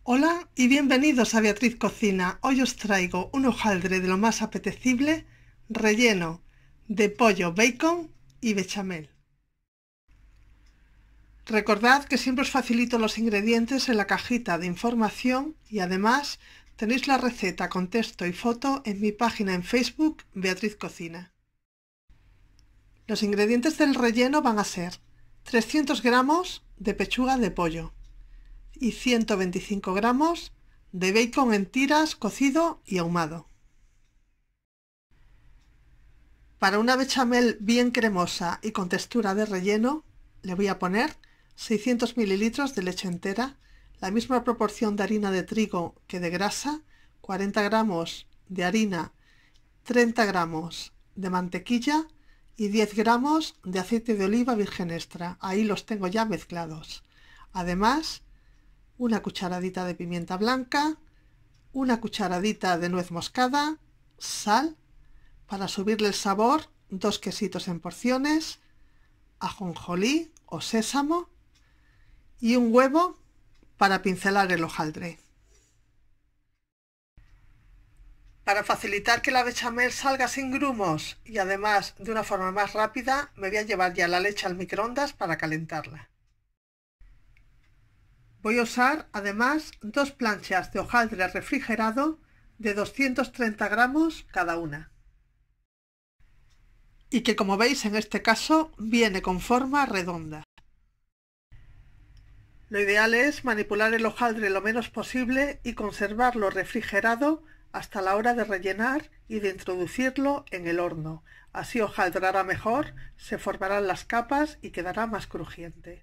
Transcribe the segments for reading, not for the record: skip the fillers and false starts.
Hola y bienvenidos a Beatriz Cocina. Hoy os traigo un hojaldre de lo más apetecible, relleno de pollo, bacon y bechamel. Recordad que siempre os facilito los ingredientes en la cajita de información y además tenéis la receta con texto y foto en mi página en Facebook, Beatriz Cocina. Los ingredientes del relleno van a ser 300 gramos de pechuga de pollo y 125 gramos de bacon en tiras cocido y ahumado. Para una bechamel bien cremosa y con textura de relleno, le voy a poner 600 mililitros de leche entera, la misma proporción de harina de trigo que de grasa, 40 gramos de harina, 30 gramos de mantequilla y 10 gramos de aceite de oliva virgen extra. Ahí los tengo ya mezclados. Además, una cucharadita de pimienta blanca, una cucharadita de nuez moscada, sal, para subirle el sabor, 2 quesitos en porciones, ajonjolí o sésamo y un huevo para pincelar el hojaldre. Para facilitar que la bechamel salga sin grumos y además de una forma más rápida, me voy a llevar ya la leche al microondas para calentarla. Voy a usar además 2 planchas de hojaldre refrigerado de 230 gramos cada una. Y que, como veis, en este caso viene con forma redonda. Lo ideal es manipular el hojaldre lo menos posible y conservarlo refrigerado hasta la hora de rellenar y de introducirlo en el horno. Así hojaldrará mejor, se formarán las capas y quedará más crujiente.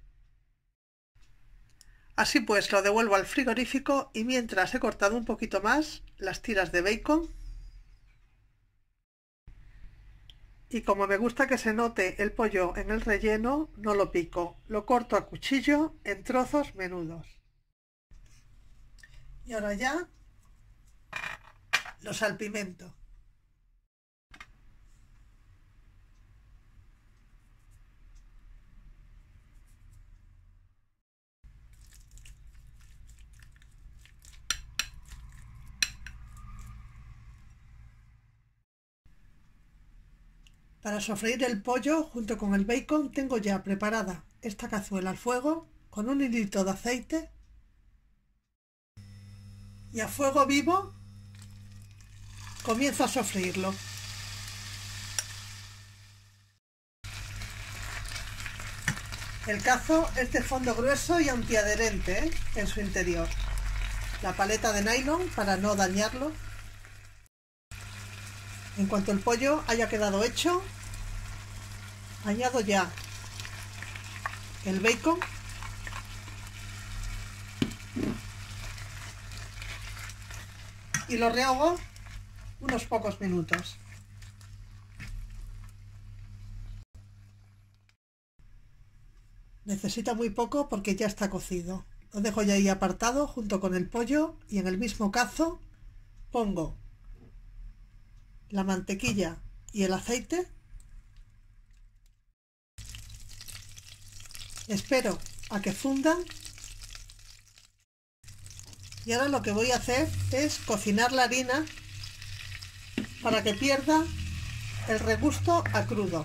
Así pues, lo devuelvo al frigorífico y mientras he cortado un poquito más las tiras de bacon. Y como me gusta que se note el pollo en el relleno, no lo pico, lo corto a cuchillo en trozos menudos. Y ahora ya lo salpimento. Para sofreír el pollo junto con el bacon tengo ya preparada esta cazuela al fuego con un hilito de aceite y a fuego vivo comienzo a sofreírlo. El cazo es de fondo grueso y antiadherente en su interior. La paleta de nylon para no dañarlo. En cuanto el pollo haya quedado hecho, añado ya el bacon y lo rehogo unos pocos minutos. Necesita muy poco porque ya está cocido. Lo dejo ya ahí apartado junto con el pollo y en el mismo cazo pongo la mantequilla y el aceite. Espero a que fundan. Y ahora lo que voy a hacer es cocinar la harina para que pierda el regusto a crudo.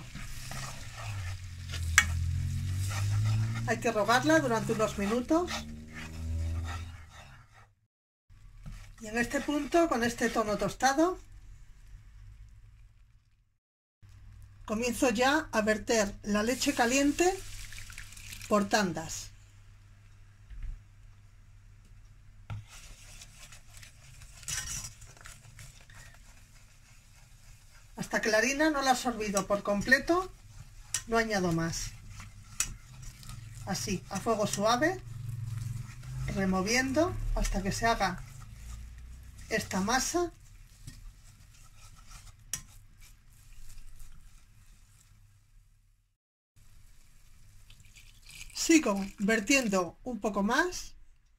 Hay que rehogarla durante unos minutos. Y en este punto, con este tono tostado, comienzo ya a verter la leche caliente por tandas. Hasta que la harina no la ha absorbido por completo, no añado más. Así, a fuego suave, removiendo hasta que se haga esta masa. Sigo vertiendo un poco más.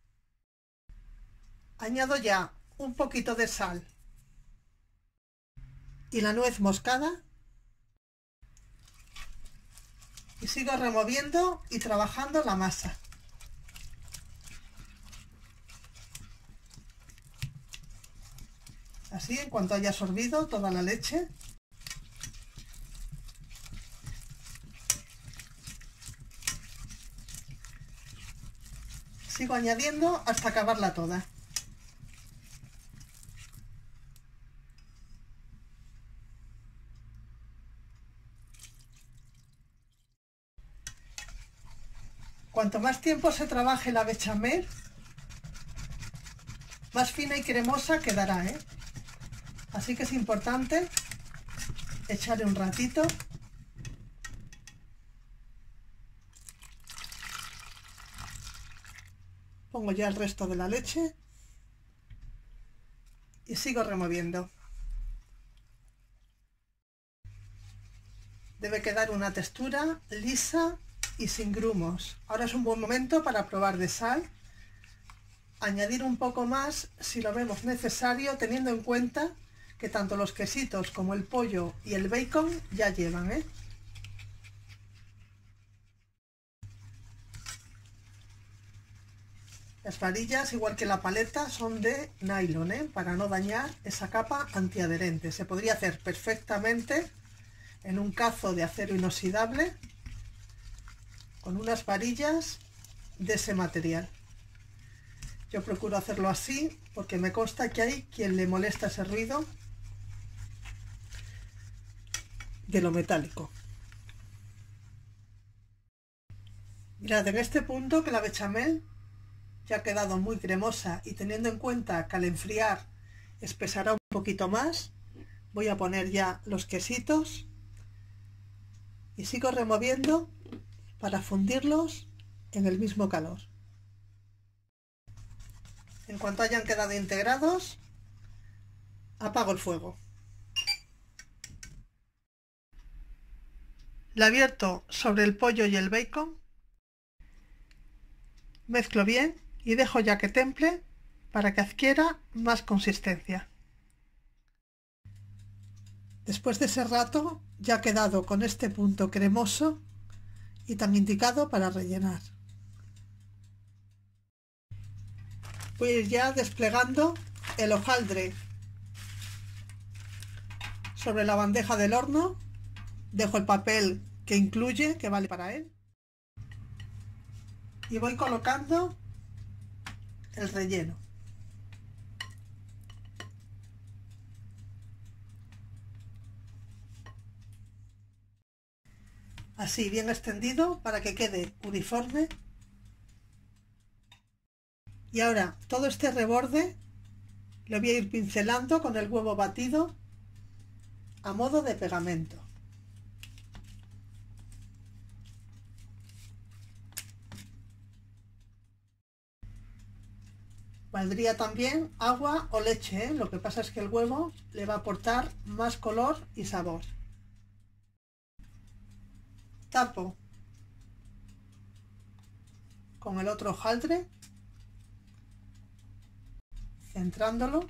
Añado ya un poquito de sal y la nuez moscada. Y sigo removiendo y trabajando la masa. Así, en cuanto haya sorbido toda la leche. Sigo añadiendo hasta acabarla toda. Cuanto más tiempo se trabaje la bechamel, más fina y cremosa quedará, ¿eh? Así que es importante echarle un ratito. Pongo ya el resto de la leche y sigo removiendo. Debe quedar una textura lisa y sin grumos. Ahora es un buen momento para probar de sal. Añadir un poco más si lo vemos necesario, teniendo en cuenta que tanto los quesitos como el pollo y el bacon ya llevan, ¿eh? Las varillas, igual que la paleta, son de nylon, ¿eh? Para no dañar esa capa antiadherente. Se podría hacer perfectamente en un cazo de acero inoxidable con unas varillas de ese material. Yo procuro hacerlo así porque me consta que hay quien le molesta ese ruido de lo metálico. Mirad, en este punto que la bechamel ya ha quedado muy cremosa y teniendo en cuenta que al enfriar espesará un poquito más, voy a poner ya los quesitos y sigo removiendo para fundirlos en el mismo calor. En cuanto hayan quedado integrados, apago el fuego. La vierto sobre el pollo y el bacon, mezclo bien y dejo ya que temple para que adquiera más consistencia. Después de ese rato ya ha quedado con este punto cremoso y tan indicado para rellenar. Voy a ir ya desplegando el hojaldre sobre la bandeja del horno. Dejo el papel que incluye, que vale para él, y voy colocando el relleno. Así, bien extendido para que quede uniforme. Y ahora todo este reborde lo voy a ir pincelando con el huevo batido a modo de pegamento. Valdría también agua o leche, ¿eh? Lo que pasa es que el huevo le va a aportar más color y sabor. Tapo con el otro hojaldre, centrándolo.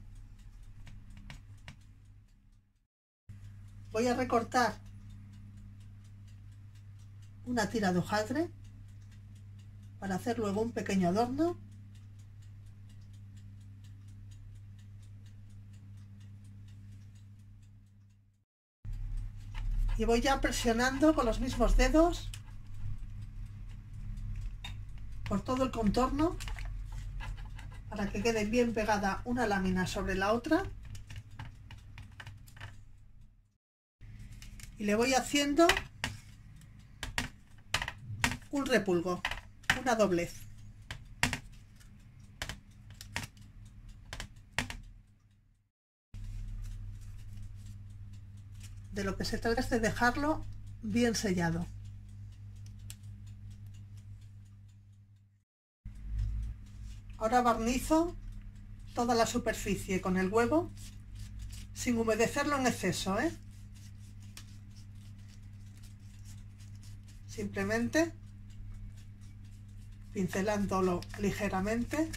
Voy a recortar una tira de hojaldre para hacer luego un pequeño adorno. Y voy ya presionando con los mismos dedos por todo el contorno para que quede bien pegada una lámina sobre la otra. Y le voy haciendo un repulgo, una doblez. De lo que se trata es de dejarlo bien sellado. Ahora barnizo toda la superficie con el huevo sin humedecerlo en exceso, ¿eh? Simplemente pincelándolo ligeramente.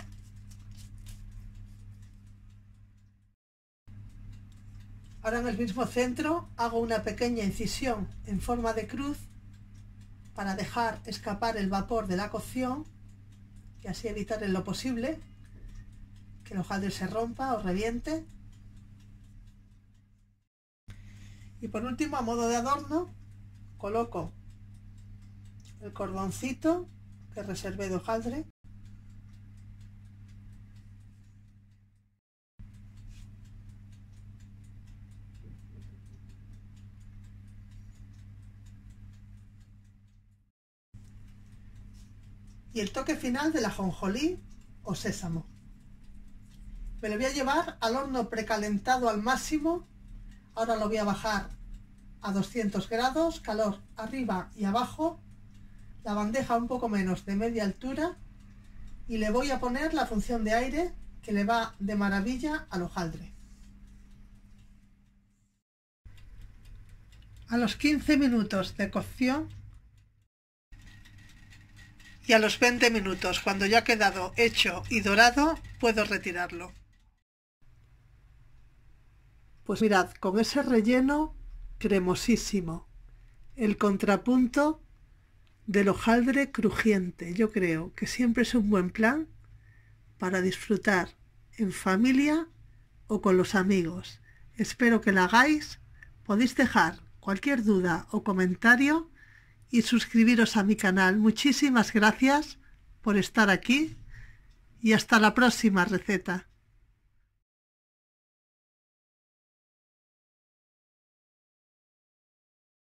Ahora en el mismo centro hago una pequeña incisión en forma de cruz para dejar escapar el vapor de la cocción y así evitar en lo posible que el hojaldre se rompa o reviente. Y por último, a modo de adorno, coloco el cordoncito que reservé de hojaldre. Y el toque final del ajonjolí o sésamo. Me lo voy a llevar al horno precalentado al máximo. Ahora lo voy a bajar a 200 grados, calor arriba y abajo, la bandeja un poco menos de media altura, y le voy a poner la función de aire que le va de maravilla al hojaldre. A los 15 minutos de cocción y a los 20 minutos, cuando ya ha quedado hecho y dorado, puedo retirarlo. Pues mirad, con ese relleno cremosísimo, el contrapunto del hojaldre crujiente, yo creo que siempre es un buen plan para disfrutar en familia o con los amigos. Espero que la hagáis. Podéis dejar cualquier duda o comentario y suscribiros a mi canal. Muchísimas gracias por estar aquí y hasta la próxima receta.